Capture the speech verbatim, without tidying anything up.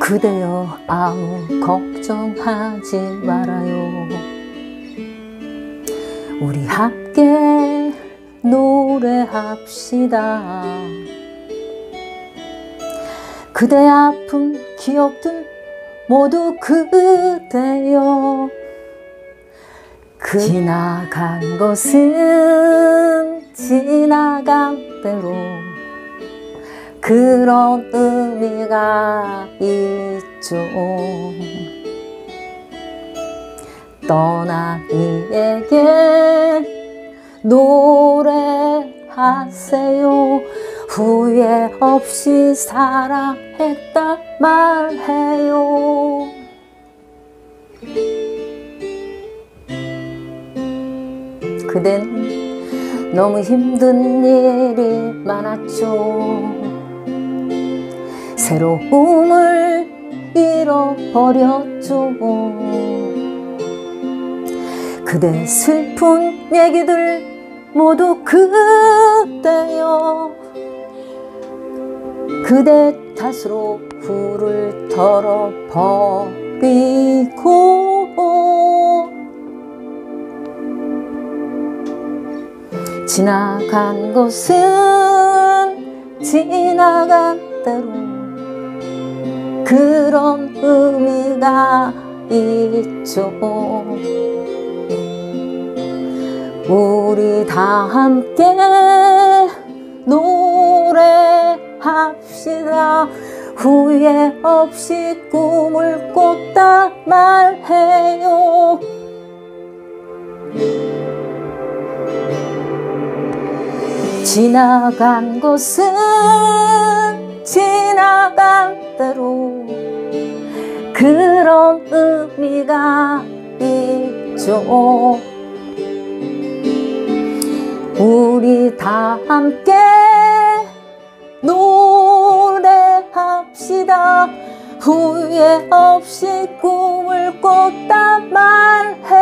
그대여 아무 걱정하지 말아요. 우리 함께 노래합시다. 그대 아픈 기억들 모두 그대여. 그 지나간 것은 지나간 대로 그런 의미가 있죠. 떠난 이에게 노래하세요. 후회 없이 사랑했다 말해요. 그댄 너무 힘든 일이 많았죠. 새로움을 잃어버렸죠. 그대 슬픈 얘기들 모두 그대여. 그대 탓으로 불을 털어버리고 지나간 것은 지나간 대로 그런 의미가 있죠. 우리 다 함께 노래합시다. 후회 없이 꿈을 꿨다 말해요. 지나간 것은 지나간 대로 그런 의미가 있죠. 우리 다 함께 노래합시다. 후회 없이 꿈을 꿨다 말해